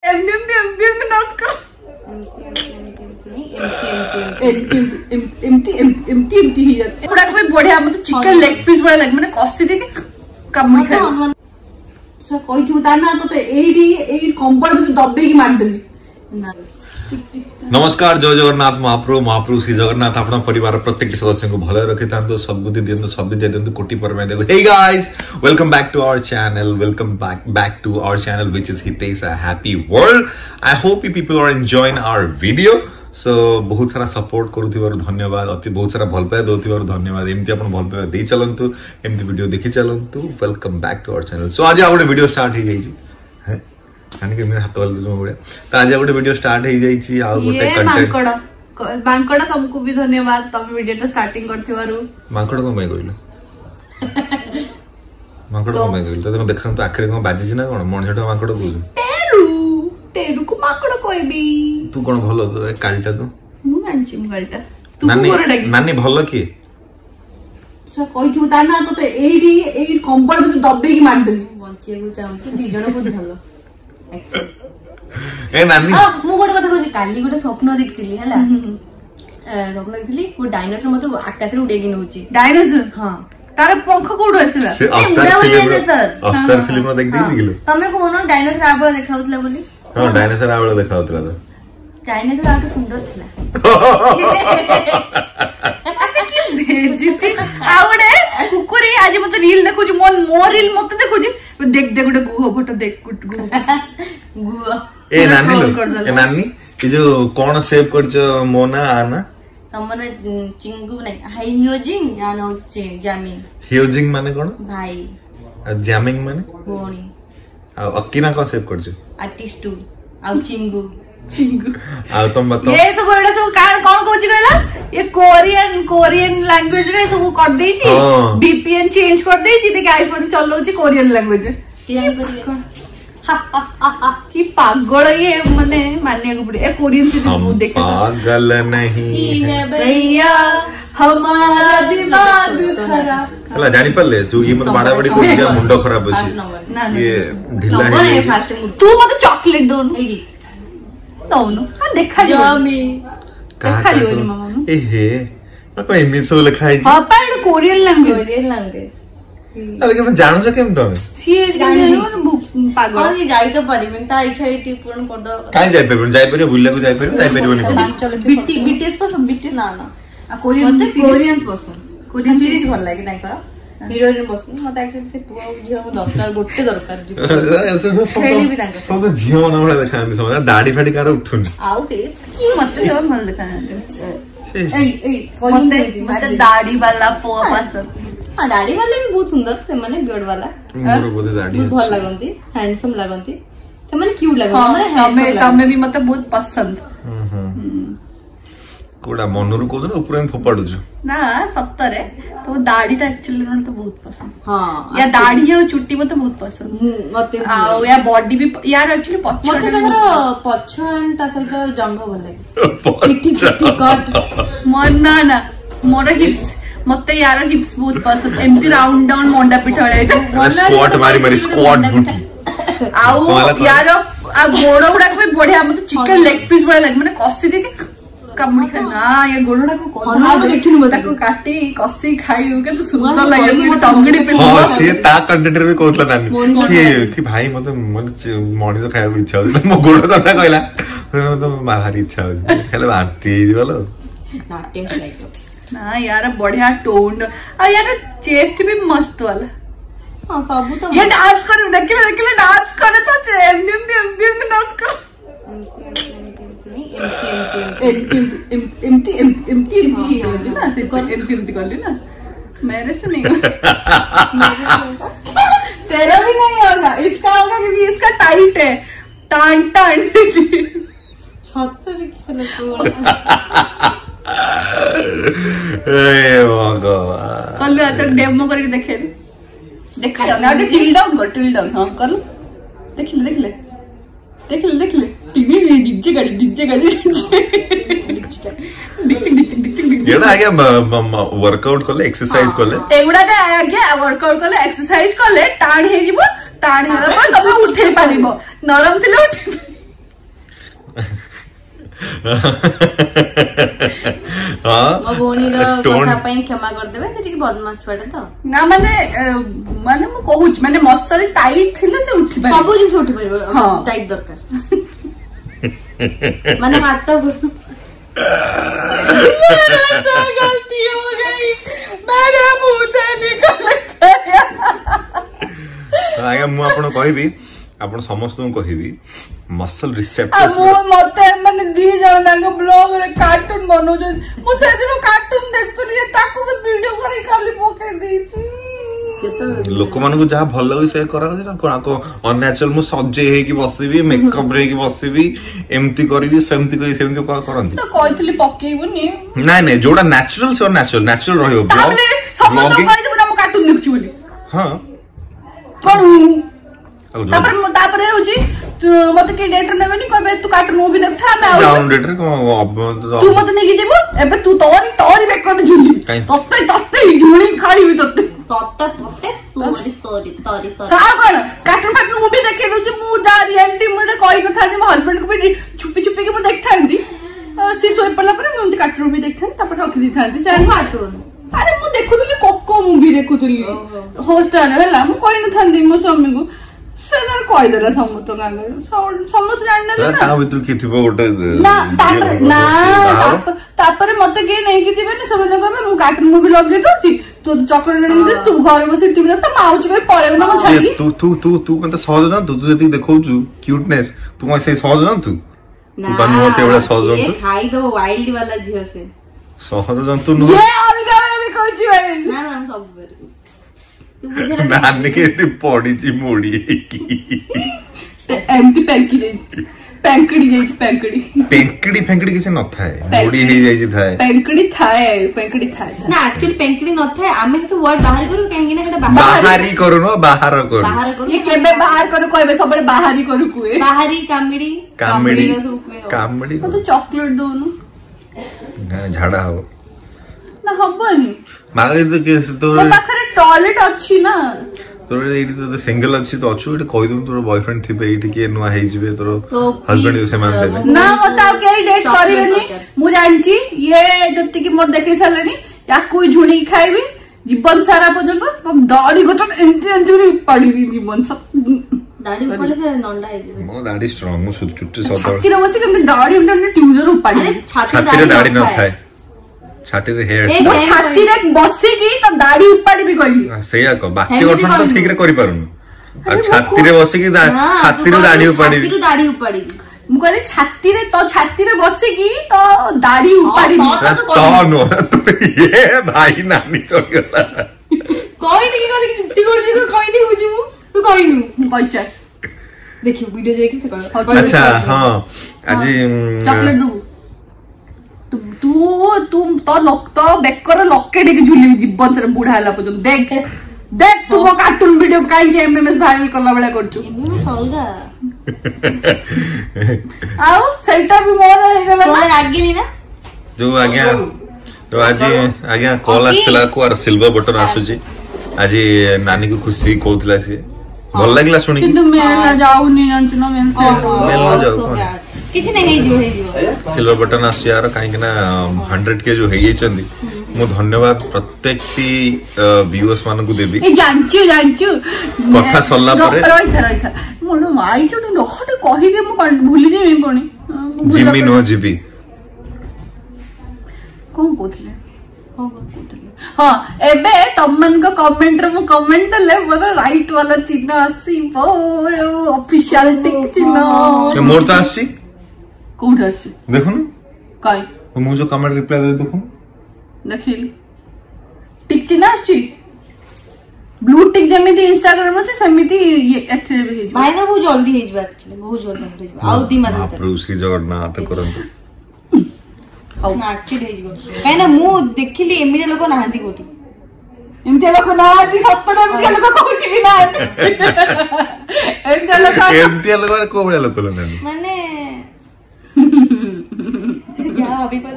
बढ़िया मत chicken leg piece बड़ा लगे मैंने कसी देके कामुड़ी खाए सर कहि थि तार ना तो एई कंबल में दबे की मार देली ना। नमस्कार जय जगन्नाथ महाप्रभु महाप्रभु श्री जगन्नाथ अपना परिवार प्रत्येक सदस्य को भले रखी था सबुद्धि दिंतु सब दिंतु कोटि पर मैं देखो। Hey guys welcome back to our channel which is Hitesh a happy world. I hope you people are enjoying our video. So बहुत सारा सपोर्ट करूथिबार धन्यवाद अति बहुत सारा भल पाए दोथिबार धन्यवाद एमती अपन भल पाए दे चलंतु एमती वीडियो देखि चलंतु। Welcome back to our channel. So आज आउट वीडियो स्टार्ट हो जाई छी हां के मेरे हाथ वाले तो बड़े तो आज आउट वीडियो स्टार्ट हो जाई छी आ गोटे कंटेंट मांकड़ तुमको भी धन्यवाद तुम वीडियो तो स्टार्टिंग करथिबारु। मांकड़ को मैं कहलो मांकड़ को मैं कहलो तो देखन तो आखिर को बाजी छी ना कोन मणछटा मांकड़ कहू टेरू को मांकड़ कहबी तू कोन भलो तो कालटा तो मु जानछि कालटा तू कोन डागी नानी भलो की सर कहि थि तार ना तो एई कंबल में दबे की मार देली बंचिया को चाहू दी जण को भलो ए नानी मु गोटे कथा कहछि काली गोटे स्वप्न देखतिली हला स्वप्न देखतिली वो डायनासोर मते आकाश रे उडेगी नउची डायनासोर हां तार पंख कोड आछला ए उडा बोली सर अफ्तार फिल्म में देख दिली तमे कोन डायनासोर आबळ देखाउतला बोली हां डायनासोर आबळ देखाउतला तो डायनासोर आबळ सुंदर थिला बेजिती आवडे कुकुरी आज मते रील देखुजी मोर रील मते देखुजी देख देख गोटे गुह फोटो देख गुह ए नानी ये जो कौन सेव करछो मोना आना तमने चिंगु नै हाइयोजिंग या न जामिंग हियोजिंग माने कोन भाई जामिंग माने भोणी आ अक्कीना को सेव करछो आर्टिस्ट आ चिंगु आ तुम बताओ ये सब एडा सब कौन कहछि कहला ये कोरियन लैंग्वेज रे सब कर देई छी VPN चेंज कर देई छी देख आईफोन चलौ छी कोरियन लैंग्वेज की पागल ये माने मानने को पड़े ए कोरियन से बहुत देखे पागल नहीं है भैया हमारा दिमाग खराब हला जानी पल्ले तू ये मत बाड़ा बड़ी कोई का मुंडो खराब अछि ये ढिला है तू मत चॉकलेट दो नो देखा जामी देखा जो मामा ए हे को एमिसो लिखाई छी पापा ए कोरियन लैंग्वेज अबे के जानो छ केम तो सी पागल और ये जाई तो परिमें ता इच्छा एटी पूर्ण कर दो काई जाई पे बुल्ले को जाई पे नहीं चलो बीटीएस पसंद बीटीएस ना कोरियन पसंद कोरियन सीरीज भल लागे ताई कर हीरोइन पसंद मत एक्चुअली से पुआ झियो दरकार गोटे दरकार ऐसे खेली भी तांका सब झियो ना बड़ा देखान समझ दाढ़ी फाड़ी कार उठुन आउ ते की मत जब मन देखान ए मत दाढ़ी वाला पुआ पसंद हां दाढ़ी वाले भी बहुत सुंदर से माने बियर्ड वाला मोर बोले दाढ़ी बहुत भल लागंती हैंडसम लागंती से माने क्यूट लागंती माने हमें भी मतलब बहुत पसंद कोडा मनरु को ना ऊपर में फोपाडु छु ना सत्तरे तो दाढ़ीटा एक्चुअली मन तो बहुत पसंद हां या दाढ़ी और चुट्टी मते बहुत पसंद मते आ या बॉडी भी यार एक्चुअली पछ मते तकर पछन ता सहित जंघ भल लागे पिठी कट मन ना मोर हिप्स मते यार हिप्स बहुत पसंद एमती राउंड डाउन मोंडा पिठाळे स्क्वाट मारी स्क्वाट आउ यार आ गोड़ उडा को बढ़िया मते चिकन लेग पीस बड़ा लागे माने कसी देके कामुड़ी खाए ना ये गोड़ोडा को कोन देखिनु मते को काटी कसी खाइउ के तो सुंदर लागे मते टंगड़ी पे हां से ता कंटेंटर में कहतला नानी कि भाई मते मणि तो खाए इच्छा हो मो गोड़ कथा कहला तो भारी इच्छा हो हेले बांती बोलो ना टेस्ट लाइक ना यार बढ़िया टोन आ यार चेस्ट भी मस्त वाला हां सब तो ये डांस कर देखले डांस करे तो एमती डांस कर एमती ना से एमती कर ली ना मेरे से नहीं तेरा भी नहीं होगा इसका होगा क्योंकि इसका टाइट है टान छत्तर खेल कल तो डेमो करके देखे देखा टिल डाउन हां कर देखले डीजे गाड़ी जेड़ा आगे वर्कआउट करले एक्सरसाइज करले एगुडा का आगे वर्कआउट करले एक्सरसाइज करले टाण हे जीवो टाण होला पर तमे उठे पारिबो नरम थिले उठे मो भौणी कथा पई क्षमा कर देबे से ठीक बदमाश छुआटे तो ना माने मु कहूच माने मसरी टाइट थिले से उठी पारे सब जिस उठी पारे टाइट दरकार माने हाथ गलती हो गई मेरे मुंह से निकल गया। आगे मु आपन कहबी आपण समस्त कहबी मसल रिसेप्टर्स मते माने दी जण दांग ब्लॉग रे कार्टून बनो जे मु से दिन कार्टून देखतुली ताको भी वीडियो करी खाली पके देछि लोक मान को जहाँ भल लगे से करा कौन को अननेचुरल मु सजे हे की बसिबी मेकअप रे की बसिबी एम्ति करबी सेम्ति करी सेम्ति को करंती तो कहतली पकेइबुनी नाही नाही जोडा नेचुरल से नेचुरल रहयो ताबले समस्त कहि देबो हम कार्टून देखछु बोली हां कोन तापर होची मते के डेटर नेबेनी कहबे तू कार्टून मूवी देखथा मैं डाउन डेटर को तू मते नेगी जेबो एबे तू तोरी बेकर में झुली तत्ते झुली खाड़ी भी तत्ते कार्टून मूवी देखे दउची मु जा रियलिटी मुडे कहि कथा जे मो हस्बैंड को भी छुपी छुपी के मु देखथांती से सोई पड़ला पर मु कार्टून मूवी देखथांती तापर रखि दिथांती चाहे कार्टून अरे मु देखुतली कोको मूवी देखुतली होस्टार हला मु कहि नथांती मो स्वामी को सेदर कहि देला समत गांगे समत जानने ना ता भीतर की थिबो गोटे ना तापर मते के नै कि थिबे सब जगह में मु कार्टून मूवी लगे दउची तो चॉकलेट आनी दे तू घर बसे टीवी देख त माउची के पळे ना म छाडी तू कंत सहज ना तू जति देखौचू क्यूटनेस तू म से सहज ना तू बनवा से बड़ा सहज ये खाई दो वाइल्ड वाला झियो से सहज जंतु न ये अलगा में कहची भाई ना ना सब बेर नानी के पड़ी ची मोड़ी एमती पेंकी देई पेंकड़ी देई पेंकड़ी किसे न थाए मोड़ी हे जाई थाए पेंकड़ी थाए ना एक्चुअली पेंकड़ी न थाए आमे से वर्ड बाहर करू काहे ना एटा बाहरी करू न बाहर करू ये केबे बाहर करू कहबे सबले बाहरी करू कुए बाहरी कामड़ी तो चॉकलेट दोनु ना झाड़ा हो ना हबनी मागे तो के तो पाखरे टॉयलेट अछि ना तोर एठी तो सिंगल अछि तो अछु एठी कहि दम तोर बॉयफ्रेंड थिबे एठी के नुआ हेइ जिवे तोर हस्बैंड से मान देबे ना मता के डेट करियनी मु जानची ये जत्ती की मोर देखि सालनी या कोई झुणी खाइबी जीवन सारा पर्यंत तो दाढ़ी गठन एंटी पड़ी जीवन सब दाढ़ी ऊपर से नंडा है जी मो दाढ़ी स्ट्रांग मो चुट्टी सब छाती रे बसे के दाढ़ी हमने ट्यूजर उपाड़ी अरे छाती रे दाढ़ी न थाए छाती रे हेयर वो छाती रे बसे की तो दाढ़ी उपाड़ी भी गई सेया को बाकी गठन तो ठीक रे करि पारुन आ छाती रे बसे की छाती रे दाढ़ी उपाड़ी मु कहले छाती रे बसे की तो दाढ़ी उपाड़ी तो नो तो ये भाई नानी तो गला कोई नहीं कहले चुट्टी कर जी कोई नहीं हो जी तू कोई नहीं बच्चा देखियो वीडियो देख के कर अच्छा हां आज चॉकलेट दू तू तो बेकर लॉकेट के झुली जीवन से बुढ़ा हला पर्यंत देख तू वो कार्टून वीडियो काई एमएमएस वायरल करला बेला करछु सौदा आओ सेंटर भी मोर हो गेला ना लागिनी ना जो आज्ञा तो आज कॉल आसला को और सिल्वर बटन आसुची आज नानी को खुशी कहतला से भल लागला सुनी किंतु मेला जाउनी जानछु ना मेन से मेला जाउ किछि नै हेजो सिल्वर बटन आस यार काहे ना 100 के जो हेई चंदी मु धन्यवाद प्रत्येक टी व्यूअर्स मानन को देबी ए जानछु कथा सल्ला परे रहिथा मोर माई जो नहटे कहि के मु भूली जेमी पणी जिमी नो जीबी कोन कोथले हाँ एबे तमन को कमेंट रे मु कमेंट ले मोर राइट वाला चिन्ह आसी बोरो ऑफिशियल टिक चिन्ह मोर त आसी कोड आसी देखो ना काय मु जो कमेंट रिप्लाई दे देखो देखिल टिक चिन्ह आसी ब्लू टिक जेमिति इंस्टाग्राम में सेमिति ये एथरे भी हेज भाई ना बहुत जल्दी हेज एक्चुअली बहुत जल्दी हेज आउ दी मत प्रभु श्री जगन्नाथ करंतु ना एक्चुअली हेज काहे ना मु देखिली एमिते लोक नाहंती कोठी एमिते लोक नाहंती सत्तर एमिते लोक कोठी ना एमिते लोक को बळे लोक नानी माने क्या अभी पर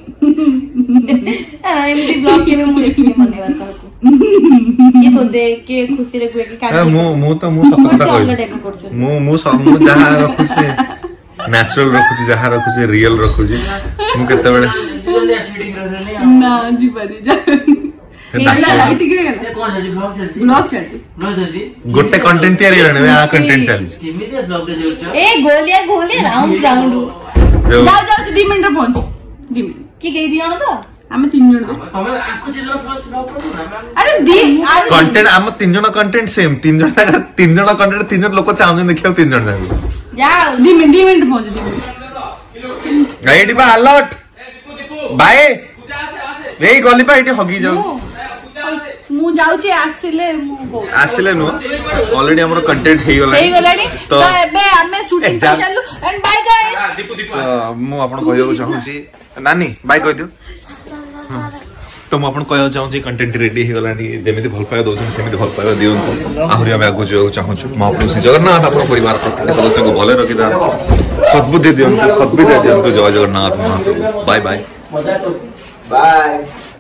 एमिते ब्लॉग के मु देखिली मने बात को ये तो देख के खुशी रे कोई के मु तो मु सत्तर मु जहा रखु से नेचुरल रखुची जहा रखुची रियल रखुची मु केते बेले ना जी बरी जा लाइट के गेला कोन छै ब्लॉग चलछि गोटे कंटेंट तयारी रहने आ कंटेंट चलछि केमिति ब्लॉग दे जोच ए गोले राउंड जाओ 2 मिनिट पहुंच 2 मिनिट की कहि दियो न तो हम 3 जण तमे आखो जे जण प्लस ब्लॉग करू अरे कंटेंट हम 3 जण कंटेंट सेम 3 जण कंटेंट 3 जण लोक चाहन देखियो 3 जण जाओ 2 मिनिट पहुंच 2 मिनिट गाइडी बा अलर्ट बाय एई गली पा इटी हगी जाऊ मु जाउची आसिले नु ऑलरेडी हमरो कंटेंट हे गलानी तो एबे हमें शूटिंग पे चलू एंड बाय गाइस मु आपन कहयो चाहू छी नानी बाय कह दियो तो मु आपन कहयो चाहू छी कंटेंट रेडी हे गलानी जेमिति भल पाए दोछन सेमिति भल पाए दियो आहुरी हम आगु जो चाहू छी मु आपन श्री जगन्नाथ आपन परिवार प्रत्येक सदस्य को भले रखि दा सद्बुद्धि दियंतु जय Jagannath Mahaprabhu bye bye bye